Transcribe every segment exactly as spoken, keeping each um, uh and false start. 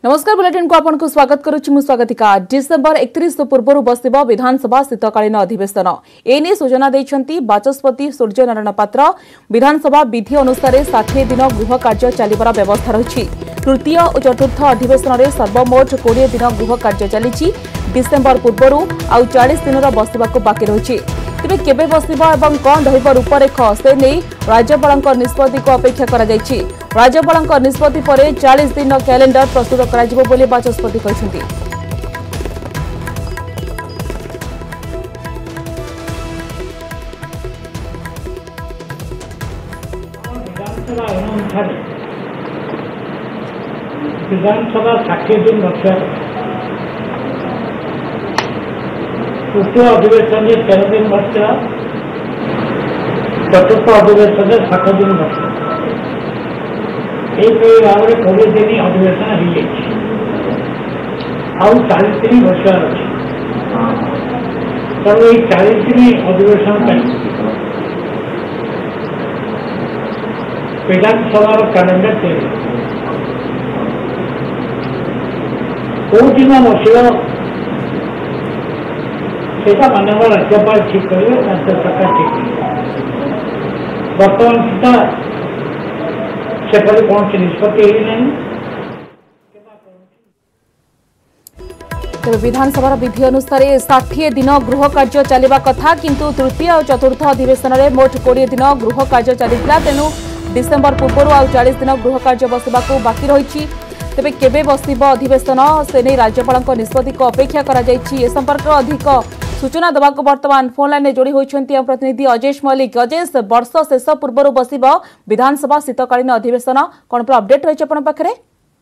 नमस्कार बुलेटिन को आपन को स्वागत करुछि मु स्वागतिका डिसेंबर एकतीस पूर्व बसिब विधानसभा शीतकालीन अधिवेशन एने सूचना दैछंती बाचस्पति सूर्य नारायण पात्र। विधानसभा विधि अनुसार साठ दिन गृह कार्य चलिबार व्यवस्था रही। तृतीय और चतुर्थ अधिवेशन में सर्वमोट बीस दिन गृह कार्य चली। डिसेंबर पूर्व आउ चालीस दिन बसवाक बाकी रही। तेज केबे बसिबा एवं कौन रहिबा रूपरेख से नहीं राज्यपाल निष्पत्ति को अपेक्षा करा जायछि। राज्यपाल निष्पत्ति पर चालीस दिन कैलेंडर प्रस्तुत करा बोली बाचस्पति कहते। विधानसभा साठ दिन रखा तृतीय अधिवेशन तेरह दिन बचा चतुर्थ अधिवेशन साठ दिन बचा एक भाव में कोड़े दिन अधिवेशन हो चालीस दिन बचा अच्छे तेणु ये चालीस दिन अधिवेशन विधानसभा कैलेंडर तैयारी कौ दिन बस सेटा माननीय राज्यपाल ठीक करेंगे राज्य सरकार ठीक करेंगे। बर्तमान सुधा से कौन सी निष्पत्ति तेज विधानसभा विधि अनुसार साठ दिन गृह कार्य चलवा कथा किंतु तृतीय और चतुर्थ अधिवेशन में मोट बीस दिन गृह कार्य चलता। तेणु डिसेंबर पूर्व आउ चालीस दिन गृह कार्य बसवाक बाकी रही। तेबे केबे बसिब अधिवेशन से नहीं राज्यपाल निष्पत्ति को अपेक्षा करा जायछि। ए संपर्क अधिक सूचना देवाक वर्तमान फोन लाइन में जोड़ी होइछन्ती हम प्रतिनिधि अजेश मल्लिक। अजेश, वर्ष शेष पूर्व बसिब विधानसभा शीतकालीन अधिवेशन कौन पर अपडेट रही अपन पाखरे?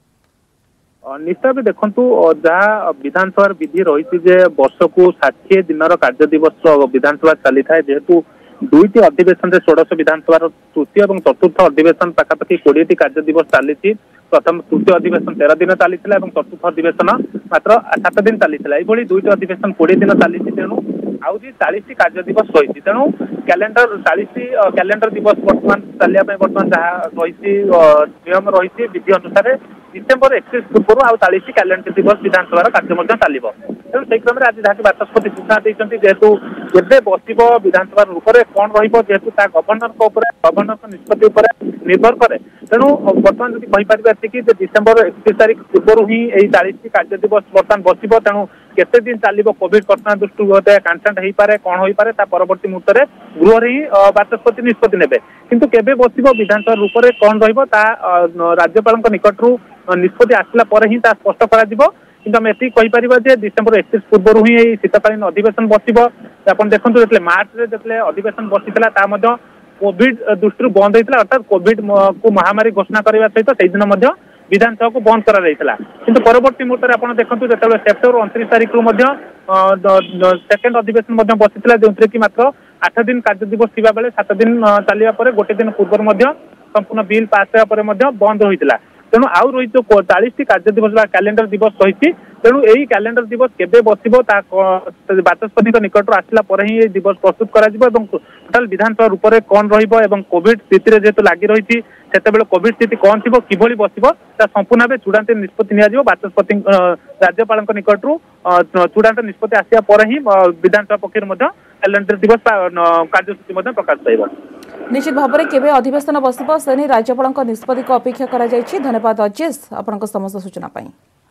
निश्चय भी देखंतु जहाँ विधानसभा विधि रही वर्ष को षाठी दिन कार्य दिवस विधानसभा चली था जेहेतु दुईटी अधिवेशन षोड़श विधानसभा तृतीय और चतुर्थ अधिवेशन पाखापाखि कोड़े कार्य दिवस चली। प्रथम तृतीय अधिवेशन तेरह दिन चली चतुर्थ अधिवेशन मात्र सात दिन चली ये दुईट अधिवेशन कोड़े दिन चली। तेणु आउ चालीस कार्य दिवस रही तेणु कैलेंडर चालीस कैलेंडर दिवस बर्तमान चलिया बर्तमान जहाँ रही नियम रही विधि अनुसार डिसेंबर एकतीस पूर्व आउ चालीस कैलेंडर दिवस विधानसभा कार्य चलो। तेणु से क्रम आज जहाँ बाचस्पति सूचना देते जेहेतु केबे बसिब विधानसभा रूपरे कौन रेतु गवर्नर गवर्नर निष्पत्ति निर्भर करे। तेणु बर्तमान जब कहीपर कि डिसेंबर एकतीस तारीख पूर्व ही चालीस कार्य दिवस बर्तमान बसिब। तेणु केते दिन चलो कोविड कटना दृष्टि गोटे कैंसेल हो पारे कौन हो पारे परवर्ती मुहूर्त में गृह ही बाचस्पति निष्पत्ति नेबे किंतु केबे बसिब विधानसभा रूपरे कौन राज्यपाल निकट निष्पत्ति आसला पर ही स्पष्ट करा किंतु आम एति कहीपर डिसेंबर एकतीस पूर्व ही शीतकालीन अधिवेशन बसिब। आप देखते जो मार्च में जो अधिवेशन बसी कोविड दृष्टि बंद होता अर्थात कोविड को महामारी घोषणा करने सहित से दिन विधानसभा को बंद करा किंतु परवर्ती मुहूर्त में आप देखते जो सेप्टेम्बर उनतीस तारीख रु सेकेंड अधिवेशन बसी जो कि मात्र आठ दिन कार्य दिवस थी बेले सात दिन चलिया गोटे दिन पूर्व संपूर्ण बिल पास होगा बंद होता। तेणु आउ रही जो चालीस कार्य दिवस कैलेंडर दिवस रही तेणु यही कैलेंडर दिवस केबे बसिब बाचस्पति निकट आसला पर ही दिवस प्रस्तुत करा टोटाल विधानसभा रूपरे कौन रही कोविड स्थिति जेहेतु लगी रही से कोविड स्थिति कौन थी किभली बसिब संपूर्ण भाव चूड़ांत निष्पत्ति नि बाचस्पति राज्यपाल निकट चूड़ांत निष्पत्ति आसिया पर ही विधानसभा पक्ष कैलेंडर दिवस कार्यसूची प्रकाश पाइब। निश्चित भाव में केबे अधिवेशन बसिब से नहीं राज्यपाल निष्पत्ति को अपेक्षा करा जायछि। धन्यवाद अजेश आपन समस्त सूचना पाई।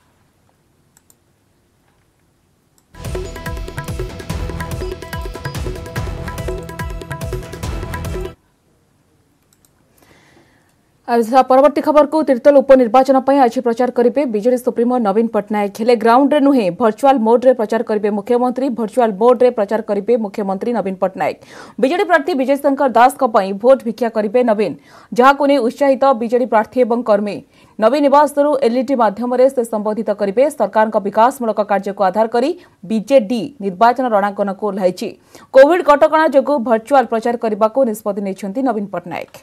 परवर्ती खबर को तीर्तोल उपनिर्वाचन आज प्रचार करेंगे बीजेडी सुप्रीमो नवीन पट्टनायक। हेले ग्राउंड रे नुहे वर्चुअल मोड रे प्रचार करेंगे मुख्यमंत्री। वर्चुअल मोड रे प्रचार करेंगे मुख्यमंत्री नवीन पट्टनायक। बीजेडी प्रार्थी विजय शंकर दास भोट भिक्षा करेंगे नवीन जहां को उत्साहित बीजेडी प्रार्थी और कर्मी नवीन निवास एलईडी माध्यम से संबोधित करेंगे। सरकार विकासमूलक कार्य को आधार कर बीजेडी निर्वाचन रणांकन को ओह्लाई। कोविड कटकणा जो वर्चुअल प्रचार करने को निष्पत्ति नहीं नवीन पट्टनायक।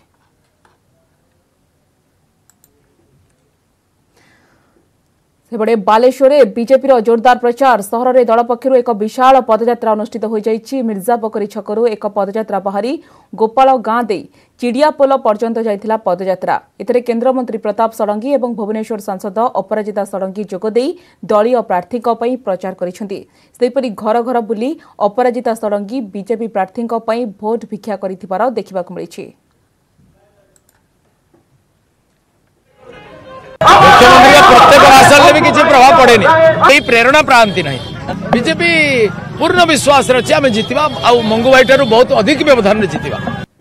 सेबड़े बालेश्वर में बीजेपी जोरदार प्रचार सहर में दल पक्षर एक विशाल पदयात्रा अनुष्ठित हो जाइछि। मिर्जापकरी छकरू एक पदयात्रा बाहरी गोपाल गाँ दे चिड़ियापोल पर्यंत जाइथिला पदयात्रा। एथिरे केन्द्रमंत्री प्रताप षडंगी और भुवनेश्वर सांसद अपराजिता षडंगी जोगदे दलीय प्रार्थी प्रचार करिसेंति। सेहिपरि घर घर बुली अपराजिता षडंगी बीजेपी प्रार्थी भोट भिक्षा करिथिबार देखिबाकु मिलिछि। मुख्यमंत्री का प्रत्येक आसन में भी किसी प्रभाव पड़े नहीं, प्रेरणा प्रांति नहीं। बीजेपी पूर्ण विश्वास रही आम जितवा आ मंगू भाई ठारू बहुत अधिक व्यवधान जितवा।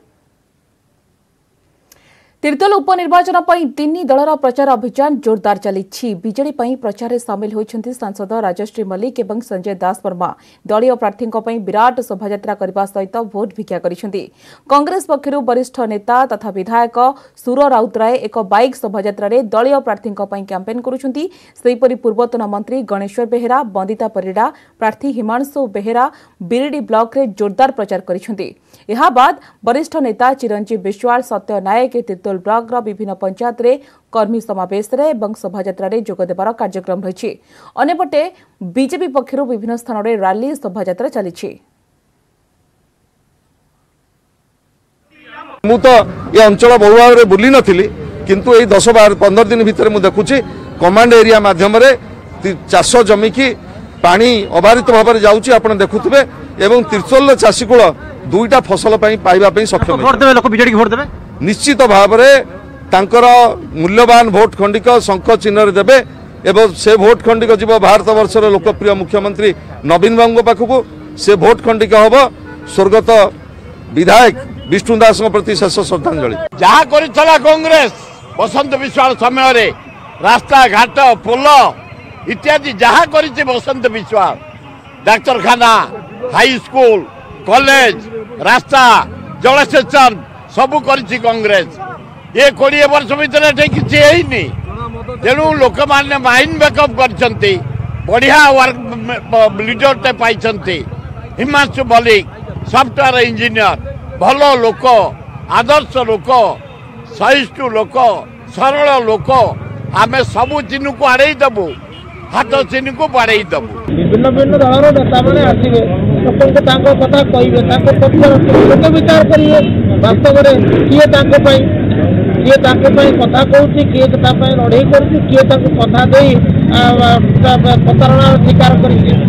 तीर्तोल उपनिर्वाचन तीन दलर प्रचार अभियान जोरदार चली। बीजेडी प्रचार में सामिल होती सांसद राजश्री मल्लिक और संजय दास वर्मा दलीय प्रार्थी विराट शोभायात्रा करने सहित भोट भिक्षा करिसेंति। कांग्रेस पक्षर वरिष्ठ नेता तथा विधायक सुर राउतराय एक बाइक शोभायात्रा रे दलीय प्रार्थी कैंपेन करुछंती। सेहिपरि पूर्वतन मंत्री गणेश्वर बेहेरा बंदिता परिडा प्रार्थी हिमांशु बेहेरा बिरिडी ब्लॉक रे जोरदार प्रचार करिसेंति। एहा बाद वरिष्ठ नेता चिरंजीव विश्वाल सत्य नायक तीर्तोल ब्लॉक विभिन्न पंचायत रे कर्मी समावेश रे एवं शोभायात्रा रे जोग देबार कार्यक्रम रही। अन्यपटे बीजेपी पक्षर विभिन्न स्थान रे रैली शोभायात्रा चली। मु तो ये अंचल बहु भाव में बुली नथिली, किंतु ये दस बार पंद्रह दिन भितर मु देखुची कमांड एरिया माध्यम रे चाष जमी की पानी अबारित भाव में जाउची आपण देखुथिबे एवं तीर्तोल चाषीकूल दुईटा फसल पाइबा सक्षम भोट देबे लोक बीजेडी भोट देबे निश्चित भाव में तांकर मूल्यवान भोट खंडिक शंख चिन्ह देवे एवं से भोट खंडिक जीव भारत वर्षर लोकप्रिय मुख्यमंत्री नवीन बाबू पाखक से भोट खंडिक हम स्वर्गत विधायक विष्णु दास प्रति शेष श्रद्धांजलि। जहाँ करितला कांग्रेस बसंत विश्वाल समय रे रास्ता घाट पोल इत्यादि जहाँ करिছে बसंत विश्वाल डाक्तरखाना हाई स्कूल कॉलेज रास्ता जलसेचन सबू करिछि कांग्रेस। ये कोड़े वर्ष भितर किसी है तेणु लोक मैंने माइंड बैकअप करछंती बढ़िया वर्क लीडर टे पाइछंती हिमांशु मल्लिक सॉफ्टवेयर इंजीनियर भल लोक आदर्श लोक सहिष्णु लोक सरल लोक आमे सबू चिन्ह को आड़े देबू हाथ चिन्ह को बाड़े देबू। विभिन्न विभिन्न दलर नेता मैंने आसवे लोक कथा कहे विचार करिए वास्तव में किए किए कथा कहूँ किए लड़े कर किए कथा दे प्रतारणा शिकार कर।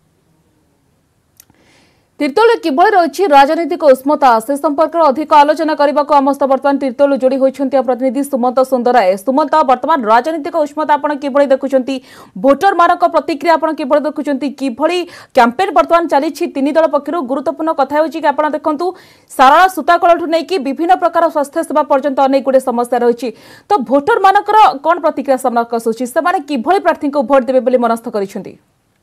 तीर्तोल किभଳି रही राजनीतिक उष्मता से संपर्क अधिक आलोचना करने को आम बर्तमान तीर्तोल जोड़ी होती प्रतिनिधि सुमंत सुंदराय। सुमंत बर्तमान राजनीतिक उष्मता आपड़ किभଳି देखुंट भोटर मान प्रतिक्रिया आपड़ किभଳି देखुंट किभଳି कैंपेन बर्तमान चली तीन दल पक्षर गुरुत्वपूर्ण कथा होची कि आपड़ देखंतु सारा सूताकलठू नहीं विभिन्न प्रकार स्वास्थ्य सेवा पर्यंत अनेक गुड़े समस्या रही तो भोटर मानकर कौन प्रतिक्रिया सामना आसूची से किभଳି प्रार्थी को भोट देवे बोली मनस्थ करिसेंति।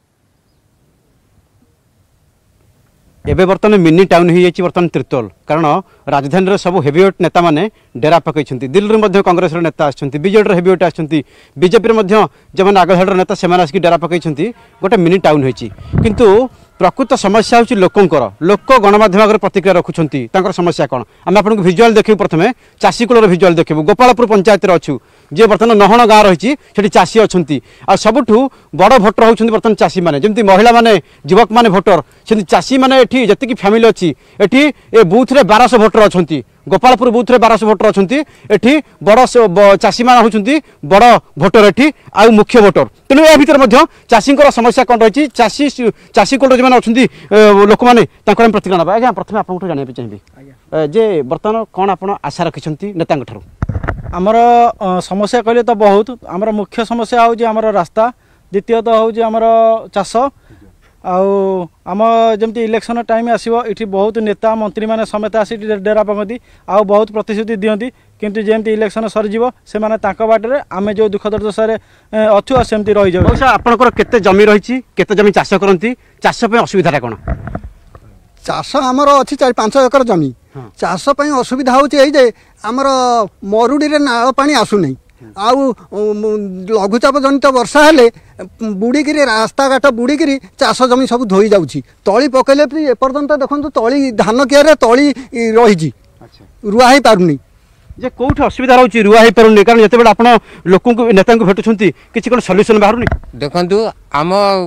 एबे बर्तमान मिनी टाउन हो जाइए बर्तमान तीर्तोल कारण राजधानी सब हेवीवेट नेता माने डेरा पकई दिल्ली में कांग्रेस नेता आछंती बीजेडी हेवीवेट आछंती बीजेपी जो आगधाड़ नेता से आसिक डेरा पकई गोटे मिनी टाउन होती किंतु प्रकृत समस्या हूँ लोकंर लोक गणमाध्यम प्रतिक्रिया रखुंट समस्या कौन आम आपको भिजुआल देखू प्रथम चाषीकूल भिजुआल देखू गोपालपुर पंचायत अच्छू जे बर्तमान नहण गाँव रही चाषी अच्छा सबुठ बड़ भोटर होती बर्तमान चाषी मैंने जमी महिला मैंने युवक मैंने भोटर से चाषी मैंने जी फैमिली अच्छी एटी ए बूथ रे बारह भोटर अच्छा गोपालपुर बूथ रे बारह भोटर अच्छा बड़ चाषी मान होती बड़ भोटर एटी आ मुख्य भोटर तेणु या भितर चाषी समस्या कौन रही चाषी चाषी कोल जो अच्छा लोक मैंने प्रतिक्रिया ना आज्ञा प्रथम आपको जानते चाहिए जे बर्तमान कौन आप आशा रखिंट नेता आमर समस्या कहले तो बहुत आमर मुख्य समस्या हूँ आमर रास्ता द्वितीयत हूँ आमर चाष आम जमी इलेक्शन टाइम आसो ये बहुत नेता मंत्री मैंने समेत आसी डेरा पकती आउ बहुत प्रतिश्रुति दिखती किंतु जमी इलेक्शन सरीज से बाटे आम जो दुख दुर्दशा अच्छु सेमती रही जाए। आपंकर केते जमी रही केते जमी चाष करती चाष असुविधा कौन चाष आमर अच्छी चार पांच एकर जमी चाष असुविधा होमर मरुड़ी रे नाल पानी आसुना आउ लघुचाप जनित वर्षा हेले बुड़ीकी रास्ता घाट बुड़ीकी चाष जमी सब धोई जाऊँगी तली पकड़े एपर्यंत देखो तली धान कियारे तली रही रुआ ही पारुनी जे कोठी असुविधा रहउची रुआ हे परुनी कारण जते बेला आपण लोकन को नेता को भेटुछंती किछि कोन सॉल्यूशन बाहरुनी देखंतु आम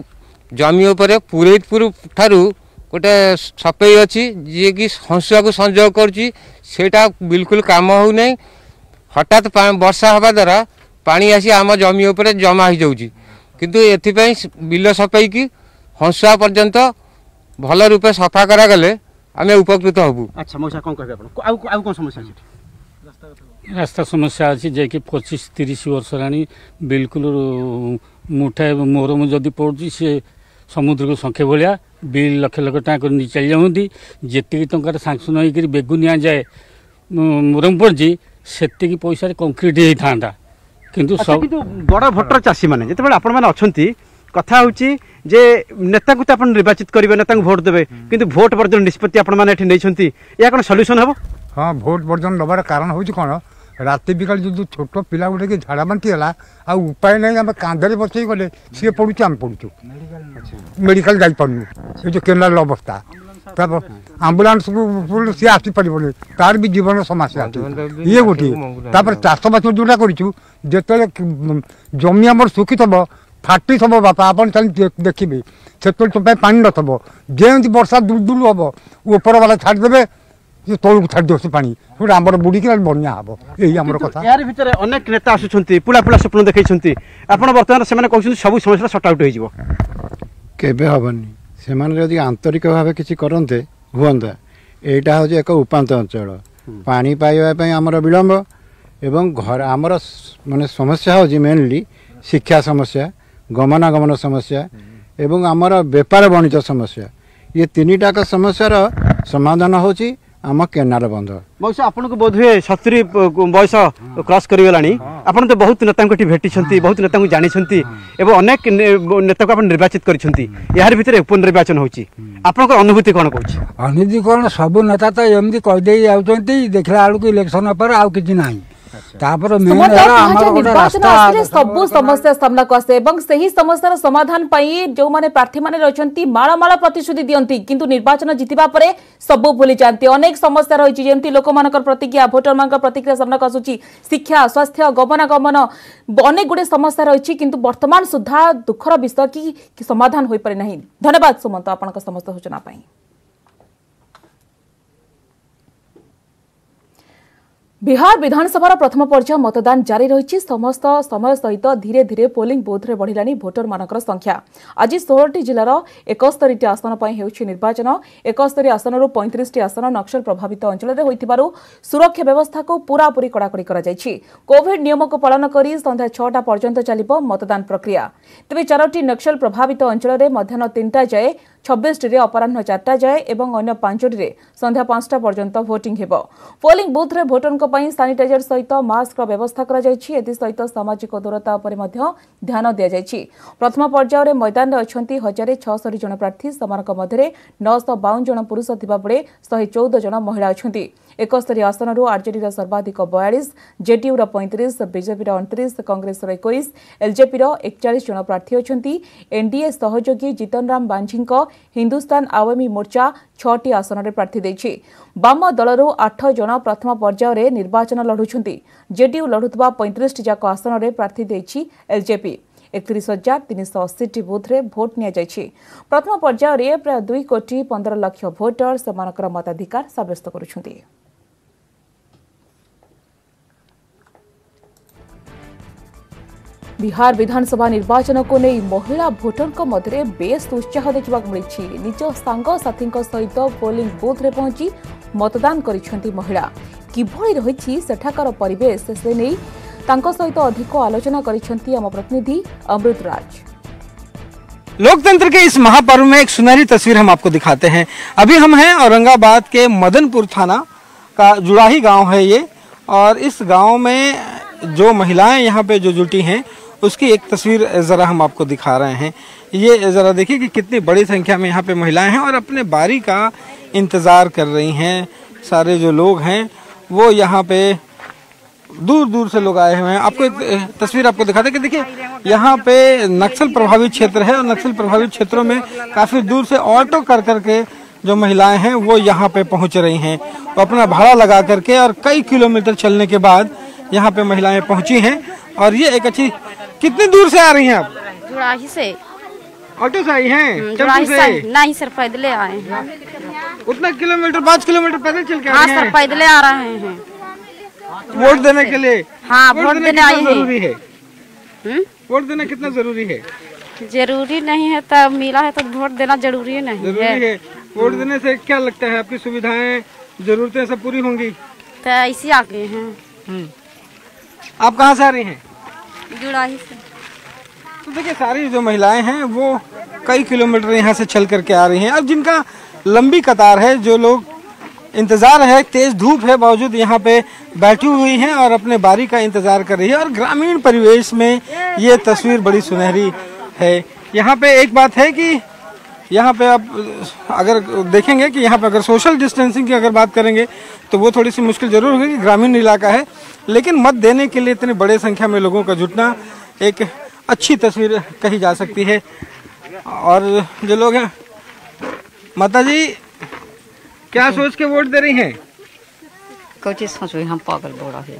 जमी उपरे पुरेतपुर ठारू गोटे सफाई अच्छी जी कि हंसुआ को संजोग करुच्ची सेटा बिल्कुल काम हो नहीं हठात वर्षा हवा द्वारा पानी आसी आम जमी उपरे जमा हो जाउची किंतु एथिपई बिल सफाई की हंसुआ पर्यंत भल रूपे सफा करा गले आमे उपकृत हबु। अच्छा मौसा कोन कहबे आपण आउ आउ कोन समस्या अछि रास्ता समस्या अच्छी जे कि पच्चीस तीस वर्ष रानी बिल्कुल मुठा मोरम जदि पड़ुची से समुद्र को संख्या भाया बिल लक्ष लक्ष टाँग चल जाती जी टकर सांक्शन होकर बेगुनिया जाए मोरम पड़ी से पैसा कंक्रीट होता किंतु सब बड़ भोटर चाषी मैंने जिते आपण मैंने अच्छा कथा हूँ जे नेता को आप निर्वाचित करेंगे नेता को भोट देवे किंतु भोट वर्जन निष्पत्ति आपण मैंने नहीं या कौन सल्यूशन हम हाँ भोट वर्जन नबार कारण हूँ कौन राति बिकाल जो छोट पिला गोटे कि झाड़ा बांटी है आ उपाय नहीं आम कांधे बसई गले सी पड़ू आम पड़ू मेडिकल जापरनु ये जो केनाल अवस्था आम्बुलांस को सी आसपार तार भी जीवन समस्या ये गोटे चाषबास जोटा करते जमी आम सुखी थब फाटी थब बापा आप देखिए से पानी नथब जमी वर्षा दुल दुल हम ऊपर वाला छाड़देवे तौक छाड़ दे पानी आमर बुड़ी बनिया हम यही आम कथा यार भितर अनेक नेता आसुछंती पुला पुला स्वप्न देखैछंती आपण वर्तमान से माने कहउछंती सब समस्या सॉर्ट आउट होइजिवो केबे हबनी से माने यदि आंतरिक भाव किछि करन्ते हुअंता एटा हो जे एक उपांत अंचल पानी पाइबा पय हमर विलंब एवं घर हमर माने समस्या हो जे मेनली शिक्षा समस्या गमनागमन समस्या एवं हमर व्यापार वाणिज्य समस्या ये तीनटा का समस्यार समाधान होची आम केनाल बंध मौसा आपन को बोध हुए सत्तरी बयस क्रॉस करिगलानी आपन तो बहुत नेता को भेटी बहुत नेता को जानी एवं अनेक नेता को आप निर्वाचित करिसेंती यार भितर उपनिर्वाचन होची आपन को अनुभूति कोन कहूची अनुभूति कोन सब नेता तो एमदी कह दे जाउचंती देखला आलू को इलेक्शन पर आउ किछि नाही तापर मेन निर्वाचन सब समस्या सामना को आसे एवं सही समस्यार समाधान पाई जो माने प्रार्थी माने रहचंती माला माला प्रतिश्रुति दियंती किंतु निर्वाचन जितिबा परे सब भूली जानती अनेक समस्या रही जेमती लोक मानकर प्रतिक्रिया भोटर मानकर प्रतिक्रिया सामना को आसुची शिक्षा स्वास्थ्य गमनागमन अनेक गुडे समस्या रही किंतु वर्तमान सुधा दुखर विषय की समाधान होई पारे नहीं। धन्यवाद सुमंत आपनका समस्त सूचना पाई। बिहार विधानसभा प्रथम पर्याय मतदान जारी रही समस्त समय सहित धीरे धीरे पोलिंग बूथ रे बढ़िलानी भोटर मानकर संख्या आज सोलह जिलार इकहत्तर टी आसन पर होउछि निर्वाचन इकहत्तर आसन पैंतीस टी आसन नक्सल प्रभावित अंचल में सुरक्षा व्यवस्था को पूरा पूरी कड़ाकड़ी करा जायछि। कोविड नियम को पालन करी संध्या छटा पर्यंत चलिबो मतदान प्रक्रिया तेबे चारोटी नक्सल प्रभावित अंचल में मध्याह्न तीनटा जाए छब्बीस टी अपराह चार्टा जाए एवं अन्य पांचटी संध्या पांचटा पर्यंत भोटिंग हेबो। पोलिंग बूथ रे भोटरक पई सैनिटाइजर सहित मास्क व्यवस्था करा जायछि एथि सहित सामाजिक दूरता पर मध्य ध्यान दिया जायछि। प्रथम पर्याय रे मैदान रे अछंती हजार छसठ जन प्रार्थी समानक मध्य नौ सौ बावन जन पुरुष थिबा बेले एक सौ चौदह जन महिला अछंती। इकहत्तर आसन आरजेडी सर्वाधिक बयालीस जेडीयू पैंतीस बीजेपी अणतीस कांग्रेस इक्कीस एलजेपी एकचालीस जन प्रार्थी अछंती। एनडीए सहयोगी जीतन राम बांझी हिंदुस्तान आवामी मोर्चा छटी आसन में प्रार्थी देछि। बाम दलरू आठ जन प्रथम पर्यायर निर्वाचन लढुछंती। जेडीयू लढुवा पैंतीस जाक आसन में प्रार्थी देछि एलजेपी। एकतीस हजार तीन सौ अस्सी टी बूथ रे भोट निया जायछि। प्रथम पर्यायर प्राय दुई कोटी पंद्रह लाख भोटर समानकर मताधिकार साब्यस्त करुछंती। बिहार विधानसभा निर्वाचन को नहीं महिला भोटर मध्य बेस उत्साह देखा मिली। निज सांग साथी सहित पोलिंग बूथ रे पहुंची मतदान करिसेंती महिला किभଳି रही सेठाकार परिवेश से नहीं तांको सहित अधिक आलोचना करिसेंती आम प्रतिनिधि अमृत राज। लोकतंत्र के इस महापर्व में एक सुनहरी तस्वीर हम आपको दिखाते हैं। अभी हम हैं औरंगाबाद के मदनपुर थाना का जुड़ाही गांव है ये, और इस गांव में जो महिलाएं यहाँ पे जो जुटी हैं उसकी एक तस्वीर ज़रा हम आपको दिखा रहे हैं। ये ज़रा देखिए कि कितनी बड़ी संख्या में यहाँ पे महिलाएं हैं और अपने बारी का इंतज़ार कर रही हैं। सारे जो लोग हैं वो यहाँ पे दूर दूर से लोग आए हुए हैं। आपको एक तस्वीर आपको दिखाते हैं कि देखिए यहाँ पे नक्सल प्रभावित क्षेत्र है और नक्सल प्रभावित क्षेत्रों में काफ़ी दूर से ऑटो कर करके जो महिलाएं हैं वो यहाँ पे पहुँच रही हैं। वो अपना भाड़ा लगा करके और कई किलोमीटर चलने के बाद यहाँ पे महिलाएं पहुँची हैं। और ये एक अच्छी, कितनी दूर से आ रही हैं आप? जुड़ाही से। ऑटो से आई हैं? जुड़ाही से नहीं सर, पैदल आए हैं। उतना किलोमीटर, पाँच किलोमीटर पैदल चल के आ हाँ रहे हैं? सर, पैदल आ रहे हैं वोट देने के लिए। हाँ, वोट देने आए हैं। जरूरी है वोट देना, कितना जरूरी है? जरूरी नहीं है, तब मिला है तो वोट देना जरूरी नहीं जरूरी है। है। वोट देने से क्या लगता है आपकी सुविधाएं, जरूरतें सब पूरी होंगी? तो ऐसे आ गए हैं। आप कहाँ से आ रही हैं? जुड़ाही से। तो देखिए, सारी जो महिलाएं हैं वो कई किलोमीटर यहाँ से चल करके आ रही हैं। अब जिनका लंबी कतार है, जो लोग इंतजार है, तेज धूप है बावजूद यहाँ पे बैठी हुई हैं और अपने बारी का इंतजार कर रही है। और ग्रामीण परिवेश में ये तस्वीर बड़ी सुनहरी है। यहाँ पे एक बात है कि यहाँ पे आप अगर देखेंगे कि यहाँ पे अगर सोशल डिस्टेंसिंग की अगर बात करेंगे तो वो थोड़ी सी मुश्किल जरूर होगी, ग्रामीण इलाका है। लेकिन मत देने के लिए इतने बड़े संख्या में लोगों का जुटना एक अच्छी तस्वीर कही जा सकती है। और जो लोग हैं, माता जी क्या सोच के वोट दे रही हैं? कुछ सोच, हम पागल बोला है।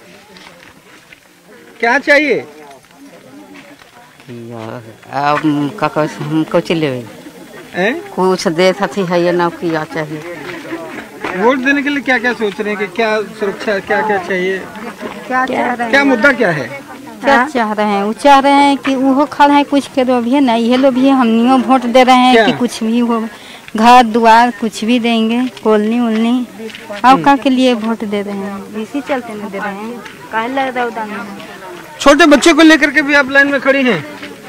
क्या चाहिए? अब का हम कुछ ले कुछ दे थी है ये ना, क्या चाहिए? वोट देने के लिए क्या क्या सोच रहे हैं कि क्या सुरक्षा, क्या क्या चाहिए? क्या चाह रहे हैं? क्या मुद्दा क्या है? क्या चाह रहे हैं? वो चाह रहे हैं कि वो खड़े हैं, कुछ के भी है ना, ये लोग भी हमनियों वोट दे रहे हैं कि कुछ भी हो, घर द्वार कुछ भी देंगे, कॉलोनी उलनी और का के लिए वोट दे रहे हैं, इसी चलते नहीं दे रहे हैं। काहे लग रहा है? छोटे बच्चे को लेकर के भी आप लाइन में खड़ी हैं?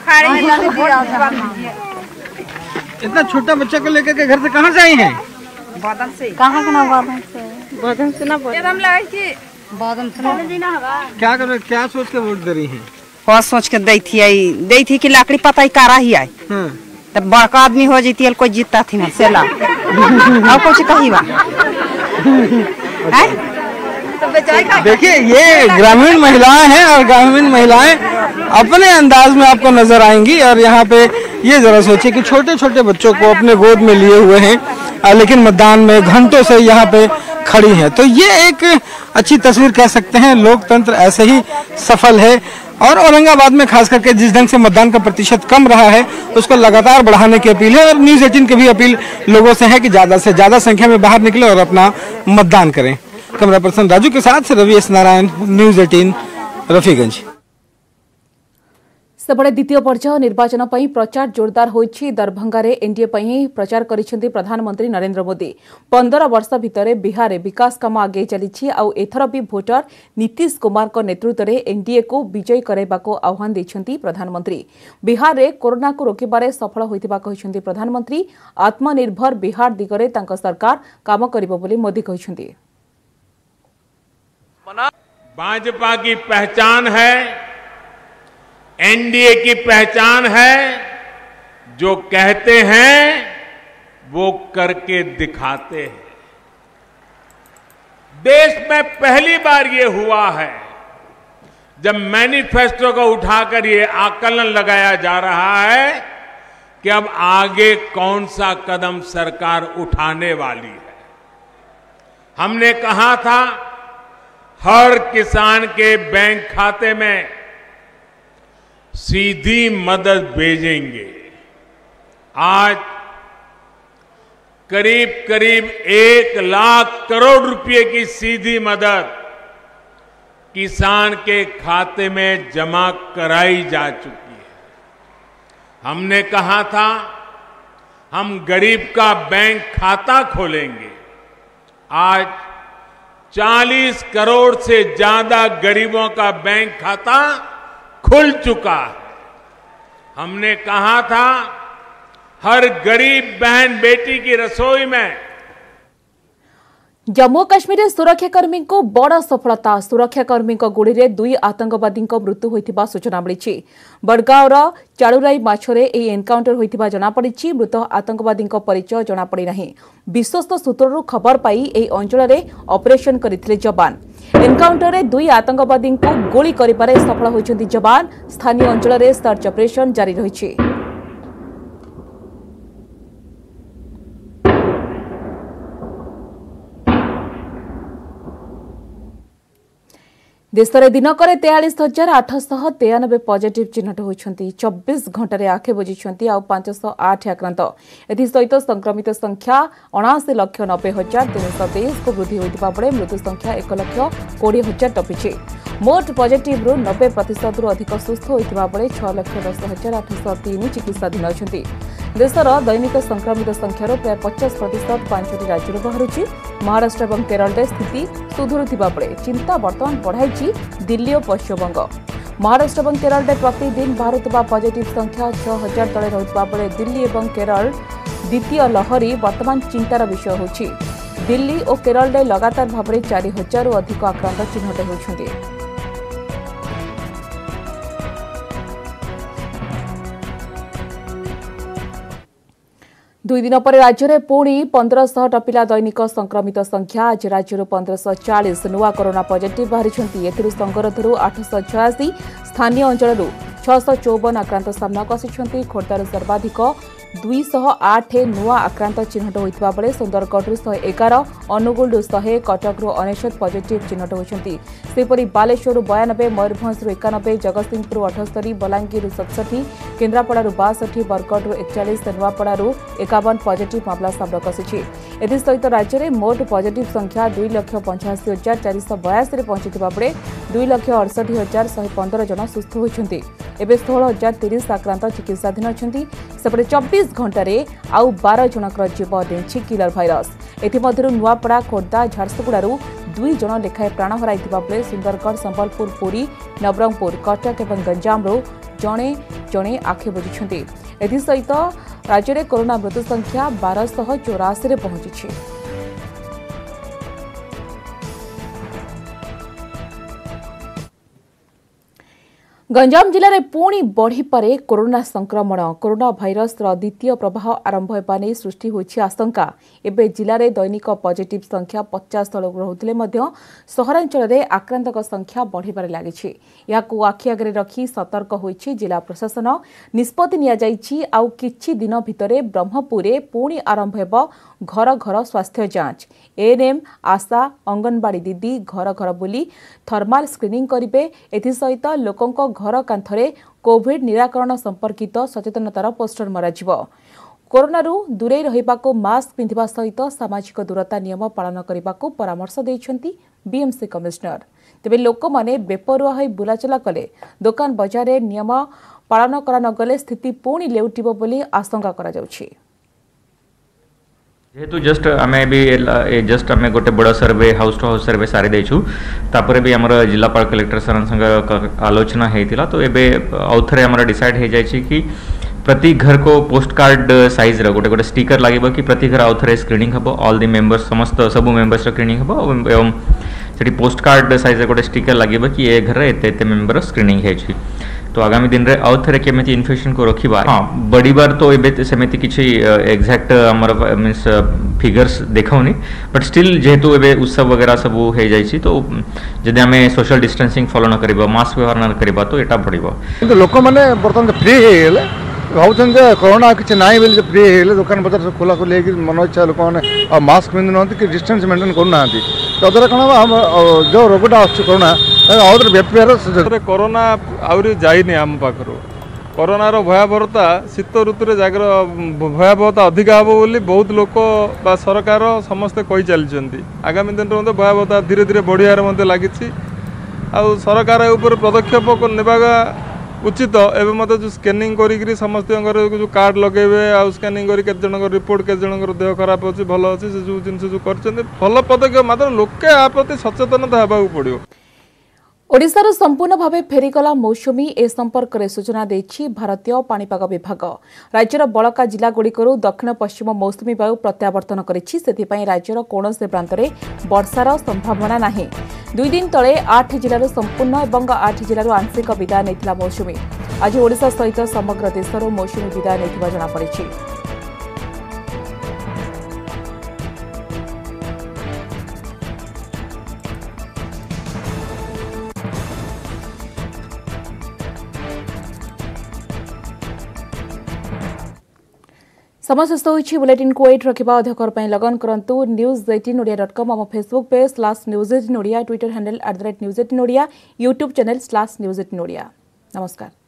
इतना छोटा बच्चा को लेकर के घर से कहाँ से आई हैं? बादम से। कहाँ के ना बादम से? बादम से ना बादम से। क्या कर, क्या सोच के वोट दे रही हैं? बहुत सोच के दी थी, आई दी थी कि लाकड़ी पता ही कारा ही आई, तब बड़का आदमी हो जाती है, कोई जीतता थी ना सेला और कुछ कही बा। देखिए, ये ग्रामीण महिलाएं हैं और ग्रामीण महिलाएं अपने अंदाज में आपको नजर आएंगी। और यहाँ पे ये जरा सोचिए कि छोटे छोटे बच्चों को अपने गोद में लिए हुए हैं, लेकिन मतदान में घंटों से यहाँ पे खड़ी हैं। तो ये एक अच्छी तस्वीर कह सकते हैं, लोकतंत्र ऐसे ही सफल है। और औरंगाबाद में खास करके जिस ढंग से मतदान का प्रतिशत कम रहा है, उसको लगातार बढ़ाने की अपील है। और न्यूज़ अठारह की भी अपील लोगों से है कि ज्यादा से ज्यादा संख्या में बाहर निकले और अपना मतदान करें। कैमरा पर्सन राजू के साथ रवि एस नारायण, न्यूज़ अठारह, रफीगंज। सेपटे द्वितीय पर्याय निर्वाचन पर प्रचार जोरदार होइछि। दरभंगा रे एनडीए पर प्रचार करिसेंती प्रधानमंत्री नरेंद्र मोदी। पंद्रह वर्ष भितर बिहार रे विकास काम आगे चली आउ एथर भी भोटर नीतीश कुमार को नेतृत्व में एनडीए को विजयी कराइबाको आह्वान दैछंती प्रधानमंत्री। बिहार रे कोरोना को रोकिबारे सफल होइतिबा कहिसेंती प्रधानमंत्री। आत्मनिर्भर बिहार दिगरे तांको सरकार काम करिबो बोली मोदी कहिसेंती। भाजपा की पहचान है, एनडीए की पहचान है, जो कहते हैं वो करके दिखाते हैं। देश में पहली बार ये हुआ है जब मैनिफेस्टो को उठाकर ये आकलन लगाया जा रहा है कि अब आगे कौन सा कदम सरकार उठाने वाली है। हमने कहा था हर किसान के बैंक खाते में सीधी मदद भेजेंगे। आज करीब करीब एक लाख करोड़ रुपए की सीधी मदद किसान के खाते में जमा कराई जा चुकी है। हमने कहा था हम गरीब का बैंक खाता खोलेंगे। आज चालीस करोड़ से ज्यादा गरीबों का बैंक खाता खुल चुका है। हमने कहा था हर गरीब बहन बेटी की रसोई में। जम्मू काश्मीर सुरक्षाकर्मी को बड़ सफलता। सुरक्षाकर्मी गुड़ी में दुई आतंकवादी मृत्यु होइथिबा सूचना मिली। बड़गांवर चाड़ुराई माछरे एही एनकाउंटर होइथिबा जनापड़ी। मृत आतंकवादी परिचय जनापड़ी नहीं। विश्वस्त सूत्रରୁ खबर पाई एही अंचल में ऑपरेशन करथिले जवान। एनकाउंटर में दुई आतंकवादी को गोली करिबारे सफल होइछन्ति जवान। स्थानीय अंचल में सर्च ऑपरेशन जारी रहिछि। देश में दिनक तेयालीस हजार आठशह तेयानबे पॉजिटिव चिन्हट होती चौबीस घंटे आखे बुझी आउ पांचश आठ आक्रांत एसत संक्रमित संख्या अणाशी लक्ष नबे हजार तीन सौ तेईस को वृद्धि होता बेले मृत्यु संख्या एक लक्ष कोड़े हजार टपिଛି मोट पॉजिटिव रु नब्बे प्रतिशत रु अधिक सुस्थ होता बेले छह लक्ष दस हजार आठशह तीन चिकित्साधीन अच्छा देशर दैनिक संक्रमित संख्यार प्राय पचास प्रतिशत पांचटी राज्य बाहर महाराष्ट्र और केरल में स्थिति सुधुरुवा बेले चिंता बर्तमान बढ़ाई दिल्ली और पश्चिमबंग महाराष्ट्र और केरल में प्रतिदिन बाहर पॉजिटिव संख्या छह हजार तले रहुवा बेले दिल्ली और केरल द्वितीय लहरी बर्तमान चिंतार विषय होछि दिल्ली और केरल में लगातार भाव में चार हजार अधिक आक्रांत चिन्हट होती दुई दिन पर राज्य में पुणी पंद्रह टपिला दैनिक संक्रमित संख्या आज राज्य पंद्रह चालीस नुआ कोरोना पॉजिटिव बाहरी एथुरु संगरोधरू आठश छयासी स्थानीय अंचल छःश चौवन आक्रांत सामना को आसी खोर्धार सर्वाधिक दुईश आठ नुआ आक्रांत चिन्हट होता बेले सुंदरगढ़ शहे एगार अनुगुल शहे कटक अनेशत पॉजिटिव चिन्हट होती सेपरी बालेश्वर बयानबे मयूरभंज एकानबे जगतसिंहपुर अठस्तरी बलांगीर सतसठी केन्द्रापड़ा बासठी बरगढ़ एकचाश नुआपड़ा एकावन पॉजिटिव मामला सामना आसी एसत राज्य में मोट पॉजिटिव संख्या दुई लक्ष पंचाशी हजार चार बयासी पहुंचता बेले दुई लक्ष अड़सठी हजार शहे पंदर जन सुस्थ होती एवं षोह हजार तीस आक्रांत चिकित्साधीन अच्छा सेपटे चौबीस घंटे आउ बार जनकर जीव देछि किलर भाइरस एथिमध्यरु नुआपड़ा खोर्धा झारसुगुड़ारू दुई जन लेखाएं प्राण हराइथिबा बेले सुंदरगढ़ संबलपुर पुरी नवरंगपुर कटक और गंजामरू जणे जणे आखे बुझिछन्ति एथिसहित राज्य में कोरोना मृत्यु संख्या बारश चौराशी पहुंची गंजाम जिले में पुणी बढ़ी पारे कोरोना संक्रमण कोरोना भाइरस द्वितीय प्रवाह आरंभ होगा नहीं सृष्टि होछि आशंका एबे जिले में दैनिक पॉजिटिव संख्या पचास तलक रहुथिले मध्य सहरांचल में आक्रांतक संख्या बढ़िबारे लागिछि याकू आखि आगे रखी सतर्क होइछि जिला प्रशासन निष्पत्ति निया जाइछि आउ किछि दिन भितरे ब्रह्मपुर पुणी आरंभ हेबो घर घर स्वास्थ्य जांच एएनएम आशा अंगनवाड़ी दीदी घर घर बुली थर्माल स्क्रीनिंग करिवे एथिसहित लोकंक घर कांथरे कोविड निराकरण संपर्कित सचेतनतार पोस्टर मराजिबो कोरोनारू दूरे रहिबाको मास्क पिंधिबा सहित सामाजिक दूरता नियम पालन करिबाको परामर्श दैछन्ती बीएमसी कमिश्नर तेबे लोक माने बेपरुआ होई बुलाचला कले दुकान बजारे नियम पालन करा नगले स्थिति पुणी लेउटिबो बोली आशंका करा जाउछि जेहेतु जस्ट आम भी जस्ट आम गोटे बड़ survey house to house survey सारी देचु तापर भी आमर जिलापाल कलेक्टर सर संग आलोचना होता तो ये आउ थे आम डिसाइड हो जाए कि प्रति घर को पोस्ट कार्ड साइज रो गोटे गोटे स्टिकर लगे कि प्रति घर आउ थे स्क्रीनिंग हम ऑल दी मेंबर्स समस्त सब मेंबर्स स्क्रीनिंग हम एवं से पोस्ट कार्ड साइज गोटे स्टिकर लगे कि ये घर एत एत मेंबर स्क्रीनिंग है तो आगामी दिन रे आउ थे केमिति इन्फेक्शन को रखिबा हाँ बढ़िबार तो एबे सेमिति किछि एक्जाक्ट हमर मींस फिगर्स देखाउनी बट स्टिल जेहेतु एबे उत्सव वगैरह सब हो जाइछि तो जदि हमें सोशल डिस्टेंसिंग फॉलो न करबा मास्क व्यवहार न करबा तो एटा बढ़िबो किंतु लोक माने बर्तन फ्री हेले भावुछन जे कोरोना किछि नाही बेले फ्री हेले दुकान बाजार सब खोला खोली कि मन इच्छा लोक माने मास्क पिन्नु नहंती कि डिस्टेंस मेंटेन करु नाहंती तो अदर कोन हम जो रोगटा आछि कोरोना और व्यापार कोरोना आउरी जाइनी आम पाखरु कोरोनार भयावहता शीत ऋतु जागर भयावहता अधिक हम बोली बहुत लोक बा सरकार समस्ते कही चलती आगामी दिन में भयावहता धीरे धीरे बढ़िया लगी सरकार ऊपर पदक्षेप नेबा उचित एवं मत जो स्कैनिंग करी समस्त जो कार्ड लगे आ स्कैनिंग करी केते जन रिपोर्ट केते जन देह खराब अच्छी भल अच्छी से जो जिन जो कर भल पदक्षेप मात्र लोके आ प्रति सचेतनता होगा पड़ो ओडिशार संपूर्ण भावे फेरीगला मौसुमी ए संपर्क में सूचना देछि भारतीय पाणीपाग विभाग राज्यर बलका जिला गुड़िकरू दक्षिण पश्चिम मौसुमी वायु प्रत्यावर्तन करिछि सेथिपई राज्यर कोनोसी प्रांतरे वर्षार संभावना नाही दुई दिन तले आठ जिलार संपूर्ण एवं आठ जिलार आंशिक विदाय नेथिला मौसुमी आज ओडिशा सहित समग्र देशर मौसुमी विदाय नेथिबा जणा पड़िछि समय शेष होइछि बुलेटिन को एट रखिबा अध्यकर पई लगन करंतु news eighteen Odia dot com हम Facebook page slash news eighteen Odia Twitter handle at the rate news eighteen Odia YouTube channel slash news eighteen Odia. नमस्कार।